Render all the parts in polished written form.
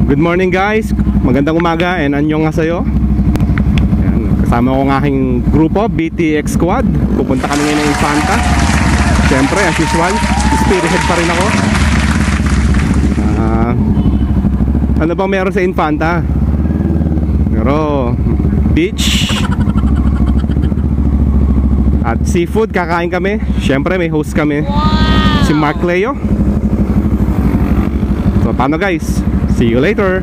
Good morning guys, magandang umaga and annyeonghaseyo. Kasama ko ng aking grupo, BTX Squad. Pupunta kami ngayon ng Infanta. Siyempre, as usual, spearhead pa rin ako. Ano bang meron sa Infanta? Pero beach at seafood, kakain kami. Siyempre, may host kami, si Mark Leo. So paano guys? See you later.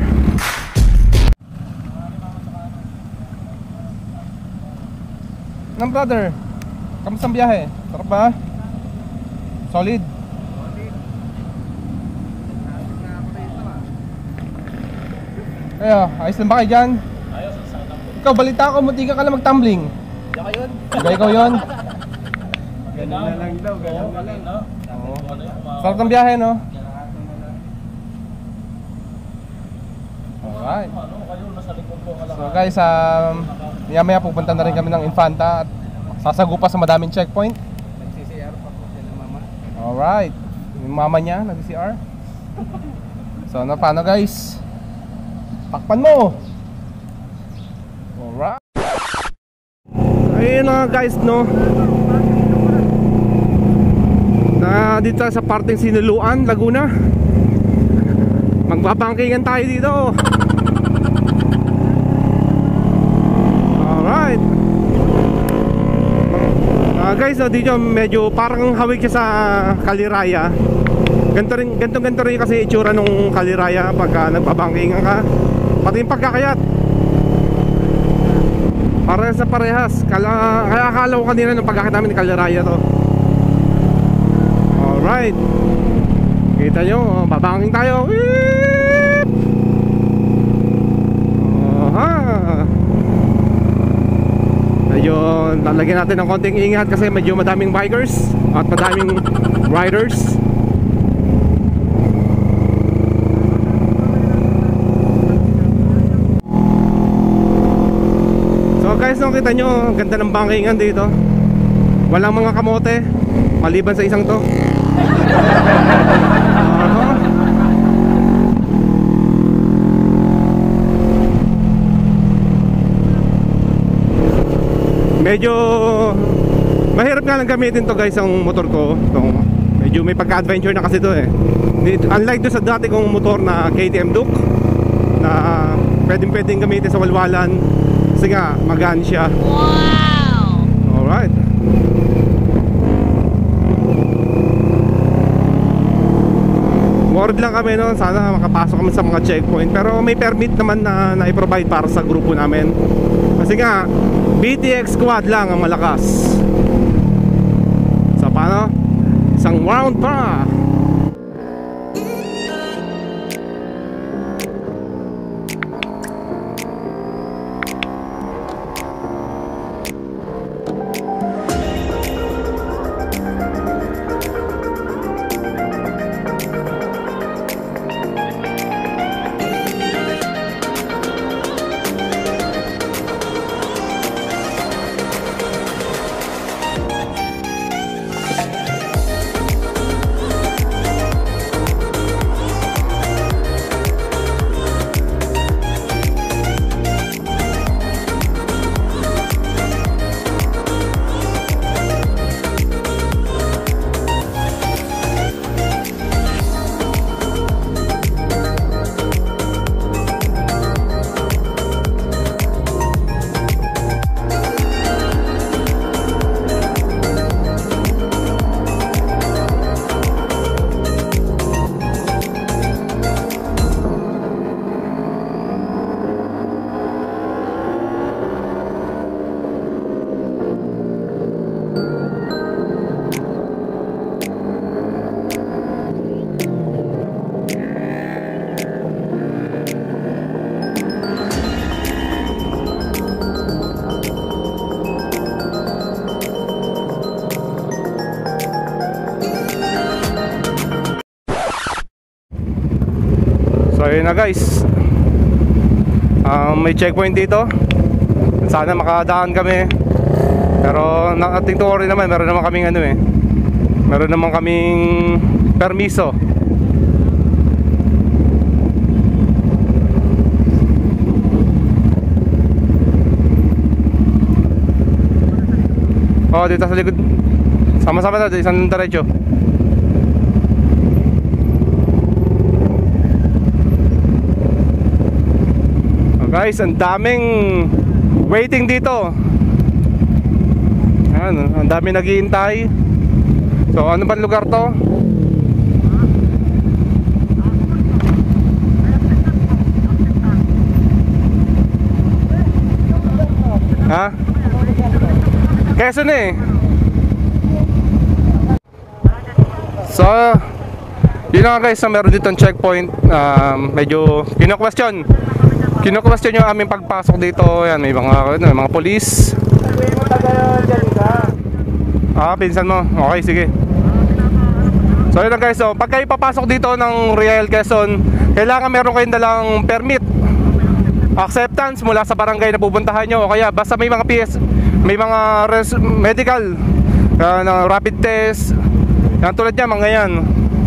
Nang brother, kamusta ang biyahe? Sarap ba? Solid? Kaya, ayos lang ba kayo dyan? Ayos, sana po. Ikaw, balita ko, munti ka lang mag-tumbling. Hindi ka yun? Hindi ikaw yun? Ganun na lang daw, ganun na lang, no? Sarap ang biyahe, no? Alright. So guys, maya pupunta na rin kami ng Infanta at sasagupa sa madaming checkpoint. Nag-CCR pa po sila mama. Alright. Yung mama niya nag-CCR. So ano, paano guys? Takpan mo! Alright. Ayun na guys, no? Na dito sa parteng Sinuluan, Laguna. Magbabangkingan tayo dito. Alright. Guys, dito medyo parang hawig siya sa Kaliraya. Ganto rin kasi itsura nung Kaliraya pagka nagbabangkingan ka. Pati yung pagkakayat parehas sa parehas. Kaya akala ko kanina nung pagkakit namin ni Kaliraya to. Alright. Kita nyo, babangking tayo. Ayun, lalagyan natin ng konting ingat kasi medyo madaming bikers at madaming riders. So guys, nakita nyo, ganda ng bangkingan dito. Walang mga kamote maliban sa isang to. Medyo mahirap nga lang gamitin to guys, ang motor ko. Medyo may pagka-adventure na kasi to eh. Unlike do sa dati kong motor na KTM Duke na pwedeng gamitin sa walwalan kasi nga magaan siya. Wow! Alright. Worried lang kami, no? Sana makapasok kami sa mga checkpoint. Pero may permit naman na i-provide para sa grupo namin. Kasi nga BTX Squad lang ang malakas. So paano? Isang round pa. Ayun na guys, may checkpoint dito. Sana makadaan kami. Pero nating to rin naman, meron naman kaming ano eh, meron naman kaming permiso. dito sa likod. Sama-sama na, isang diretso. Oh, guys, ang daming waiting dito. Ayan, ang daming naghihintay. So ano bang lugar to? Ha? Quezon eh. So yun nga guys, meron dito ang checkpoint. Medyo kino-question yung aming pagpasok dito. Yan, may mga police. Pinsan mo? Okay, sige. So yun lang guys, so pag kayo papasok dito ng Real Quezon, kailangan meron kayong dalang permit, acceptance mula sa barangay na pupuntahan nyo. O kaya basta may mga PS, may mga medical na rapid test, yan tulad niya, mga yan,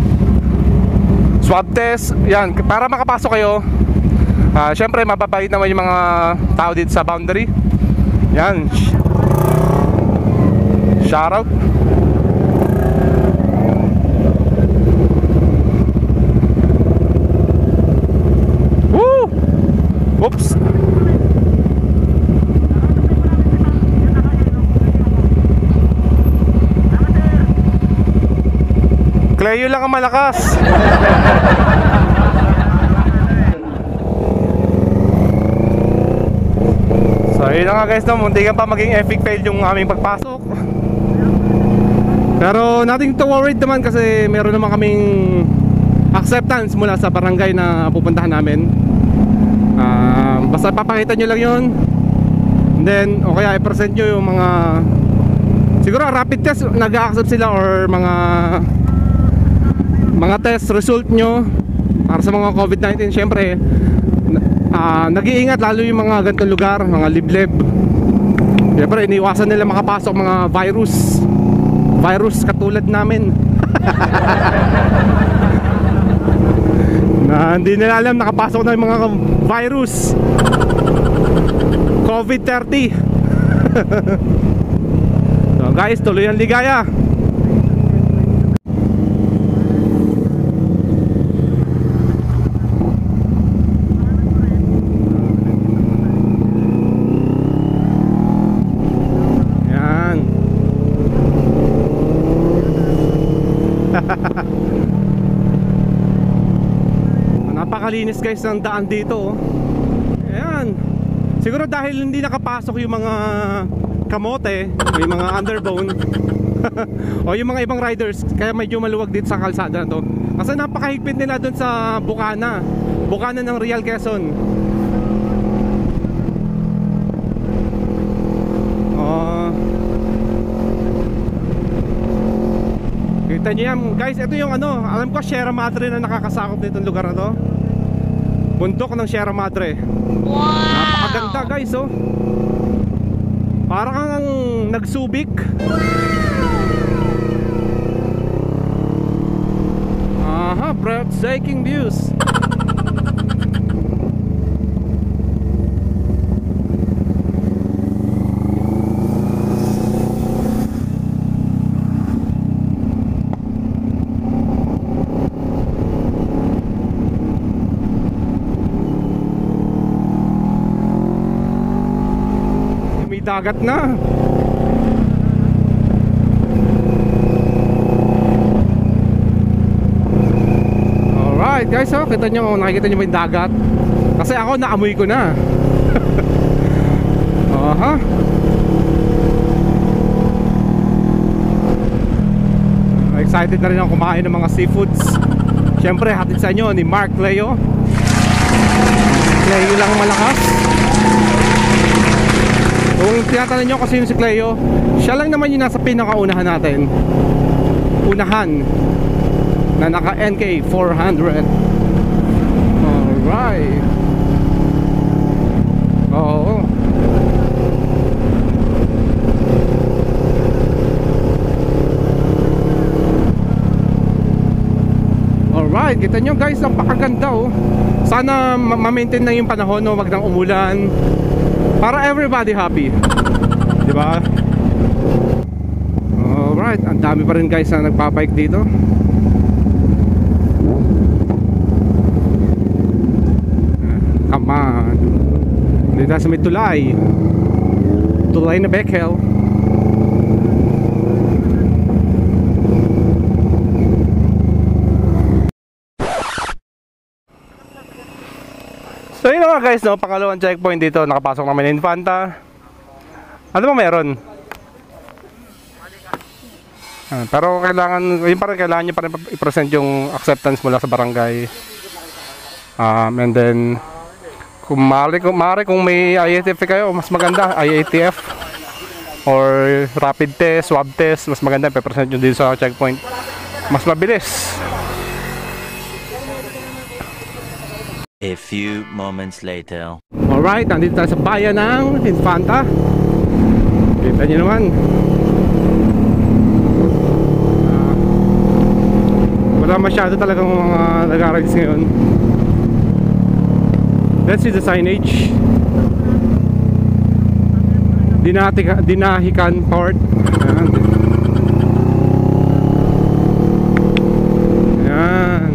swab test, yan, para makapasok kayo. Syempre mababait naman yung mga tao dito sa boundary. Yan, shoutout. Woo! Oops. Cleo lang ang malakas. So yun na nga guys, no, muntikan pa maging epic fail yung aming pagpasok. Pero nothing to worry naman kasi meron naman kaming acceptance mula sa barangay na pupuntahan namin. Basta papakita nyo lang yun. And then, o kaya i-present nyo yung mga, siguro rapid test, nag-accept sila, or mga test result nyo para sa mga COVID-19. Syempre nag-iingat lalo yung mga ganitong lugar, mga liblib. Syempre iniwasan nila makapasok mga virus katulad namin. Na hindi nila alam nakapasok na yung mga virus COVID-30. So guys, tuloy ang ligaya. Napakalinis guys ng daan dito. Ayan. Siguro dahil hindi nakapasok yung mga kamote, yung mga underbone o yung mga ibang riders, kaya medyo maluwag dito sa kalsada to. Kasi napakahigpit nila dun sa Bukana ng Real Quezon. Kita nyo yan guys, ito yung ano, alam ko Sierra Madre na nakakasakop nitong lugar na to. Bundok ng Sierra Madre. Wow! Napakaganda guys, oh. Parang kang nagsubik. Aha, breathtaking views. Dagat na. Alright guys, oh, kita nyo, nakikita nyo ba yung dagat? Kasi ako naamoy ko na. Aha. Excited na rin ako kumain ng mga seafoods. Siyempre hatid sa inyo ni Mark Cleo. Cleo lang malakas. Kung tinatanong nyo kasi yung si Cleo, siya lang naman yung nasa pinakaunahan natin. Unahan na naka NK 400. Alright. Oo. Alright, kita nyo guys, napakaganda oh. Sana ma-maintain na yung panahon, no? Wag nang umulan, para everybody happy, di ba? Alright, ang dami pa rin guys na nagpapike dito. Come on. Dito sa may tulay. Tulay na Bechel. So yun nga guys, no, pangalawang checkpoint dito. Nakapasok namin ng Infanta. Ano ba meron? Pero kailangan, yun pa rin, kailangan nyo pa rin i-present yung acceptance mula sa barangay. And then kung maaari kung may IATF kayo, mas maganda, IATF or rapid test, swab test, mas maganda i-present nyo dito sa checkpoint. Mas mabilis. A few moments later. Alright, nandito tayo sa bayan ng Infanta. Kita nyo naman. Wala masyado talagang mga nag-arrives ngayon. Let's see the signage. Dinahican Port. Ayan.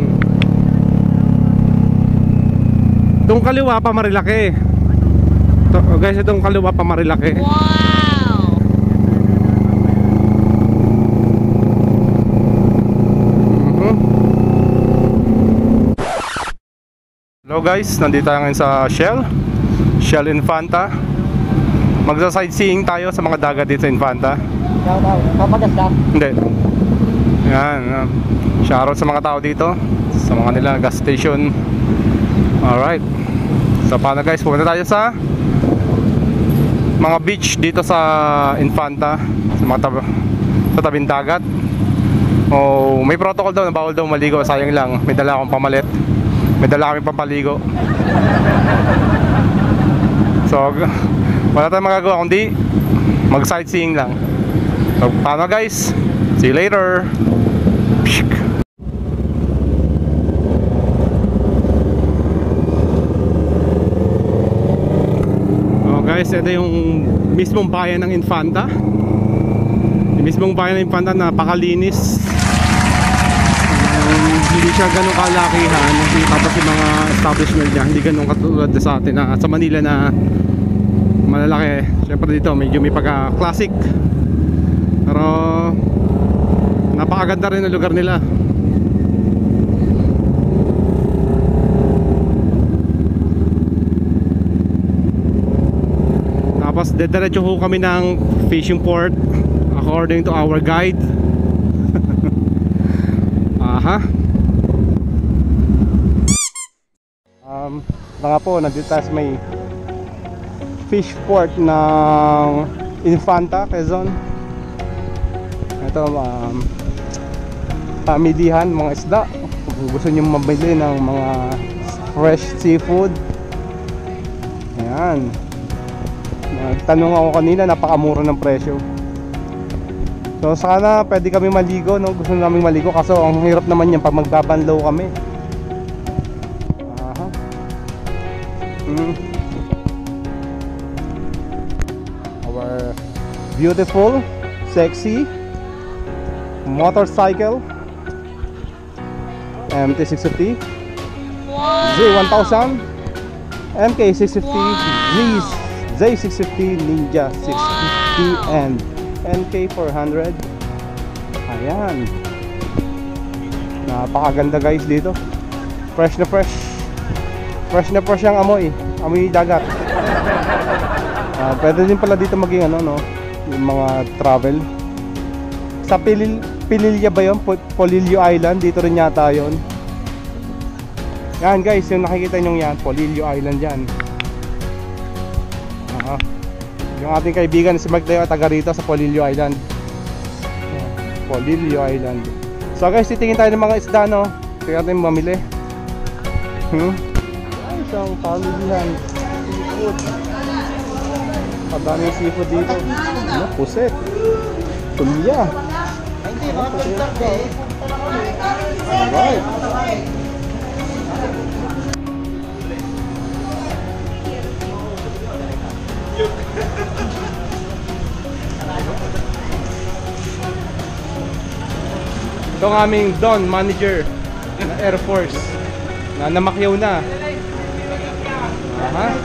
Itong kaliwa pa Marilaki. Guys, itong kaliwa pa Marilaki. Wow! Hello guys, nandito tayo ngayon sa Shell Infanta. Magsa-sightseeing tayo sa mga dagat dito sa Infanta. Papagas ka? Hindi. Yan, shoutout sa mga tao dito, sa mga nila gas station. Alright. So paano guys, pupunta tayo sa mga beach dito sa Infanta, sa mga sa tabing dagat. Oh, may protocol daw na bawal daw maligo, sayang lang. May dala akong pamalit. May dala kami pampaligo. So wala tayong magagawa kundi mag-sightseeing lang. So paano guys? See you later. Oh guys, ito yung mismong bayan ng Infanta. Yung mismong bayan ng Infanta, napakalinis. Hindi siya ganun kalakihan. Tapos yung mga establishment niya hindi ganun katulad sa atin na sa Manila na malalaki. Siyempre dito medyo may pagka-classic. Pero napakaganda rin ang lugar nila. Tapos dediretso ho kami ng fishing port according to our guide. Aha. Nga po, nandito tayo sa may fish port ng Infanta, Quezon. Ito, pamilihan, mga isda. Kung gusto nyo mabili ng mga fresh seafood. Ayan. Nagtanong ako kanina, napakamura ng presyo. So sana pwede kami maligo, no? Gusto namin maligo kaso ang hirap naman yan pag magbabanlaw kami. Aha. Our beautiful, sexy motorcycle MT650, Z1000, MK650, Z650, Ninja 650, and NK400. Ayan. Napakaganda guys dito. Fresh na fresh. Fresh na fresh ang amoy. Amoy dagat. Pwede din pala dito maging ano, no? Yung mga travel. Sa Pililya ba yun? Polillo Island. Dito rin yata yun. Yan guys, yung nakikita nyo yan, Polillo Island yan. Yung ating kaibigan si Magdayo, taga rito sa Polillo Island. Polillo Island. So guys, titingin tayo ng mga isda, no? Tingnan natin mamili. Ay, isang pamilihan seafood. Padaming seafood dito. Ano? Puset. Tulya. Alright. Ito ang aming Don manager ng Air Force na namakyaw na. Aha.